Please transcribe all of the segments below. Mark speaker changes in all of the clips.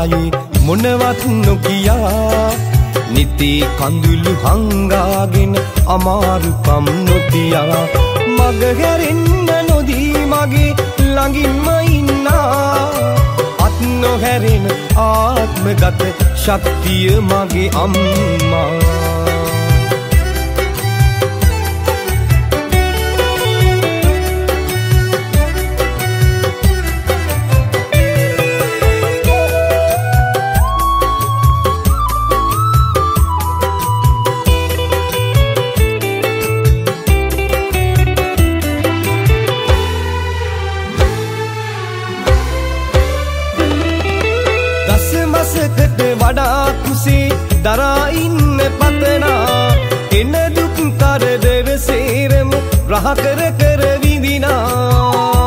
Speaker 1: බයේ මොනවත් නොකියා නිති කඳුළු හංගාගෙන අමාරුකම් නොතියා මග හැරෙන්න නොදී මගේ ළඟින්ම ඉන්නා අත් නොහැරෙන ආත්මගත ශක්තිය මගේ අම්මා වඩා කුසේ දරා ඉන්න පතනා එන දුක් කරදර සේරම රහ කර කර විඳිනා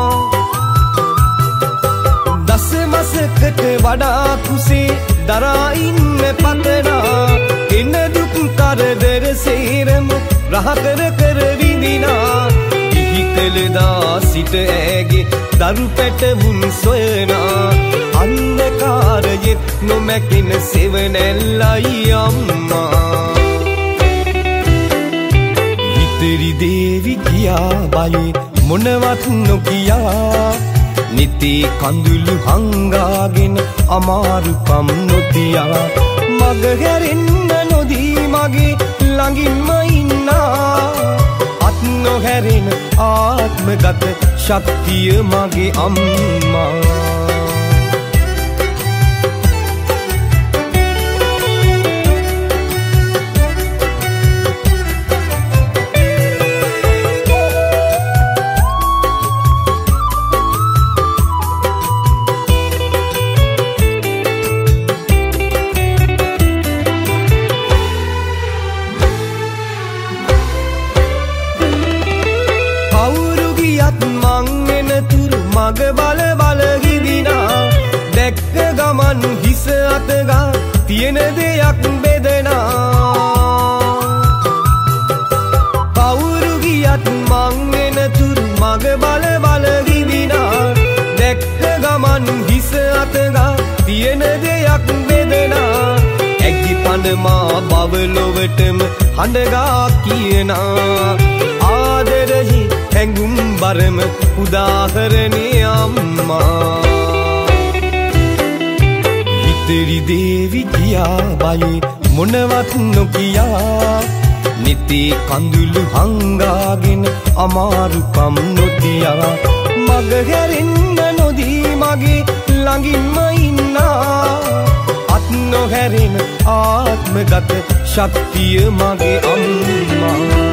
Speaker 1: දස මාසකට වඩා කුසේ දරා ඉන්න පතනා එන දුක් කරදර සේරම රහ කර කර විඳිනා ඉහිකලදා සිට ඇගේ දරු පැටවුන් සොයනා අන්ධකාරයෙත් නොමැකෙන සෙවණැල්ලයි අම්මා හිතරි දේවි කියා බයේ මොනවත් නොකියා නිති කඳුළු හංගාගෙන අමාරුකම් නොතියා මග හැරෙන්න නොදී මගේ ළඟින්ම ඉන්නා අත් නොහැරෙන ආත්මගත ශක්තිය මගේ අම්මා මග බල බල හිදිනා දැක්ක ගමන් හිස අතගා තියෙන දෙයක් බෙදනා කවුරු ගියත් මං එන තුරු මග බල බල හිදිනා දැක්ක ගමන් හිස අතගා තියෙන දෙයක් බෙදනා ඇගි පඬ මා බවලොවටම හඬගා කියනා ආදරෙහි හැඟුම් බරම උදාහරණේ අම්මා හිතරි දේවි කියා බයේ මොනවත් නොකියා නිති කඳුළු හංගාගෙන අමාරුකම් නොතියා මග හැරෙන්න නොදී මගේ ළඟින්ම ඉන්නා අත් නොහැරෙන ආත්මගත ශක්තිය මගේ අම්මා